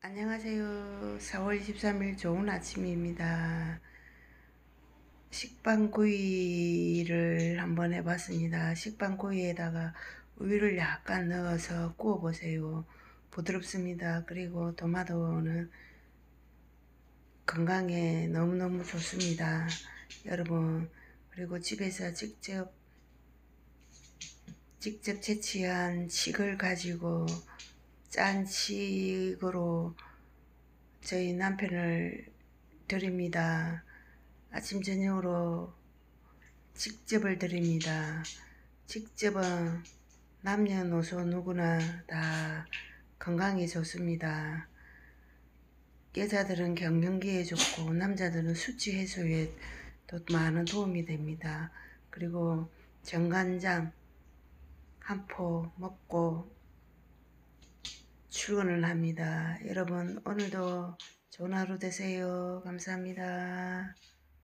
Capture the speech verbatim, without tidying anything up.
안녕하세요. 사월 이십삼일 좋은 아침입니다. 식빵구이를 한번 해봤습니다. 식빵구이에다가 우유를 약간 넣어서 구워보세요. 부드럽습니다. 그리고 토마토는 건강에 너무너무 좋습니다. 여러분, 그리고 집에서 직접 직접 채취한 칡을 가지고 짠 칡으로 저희 남편을 드립니다. 아침 저녁으로 직접을 드립니다. 직접은 남녀노소 누구나 다 건강에 좋습니다. 여자들은 갱년기에 좋고 남자들은 수치 해소에 또 많은 도움이 됩니다. 그리고 정간장 한 포 먹고 출근을 합니다. 여러분 오늘도 좋은 하루 되세요. 감사합니다.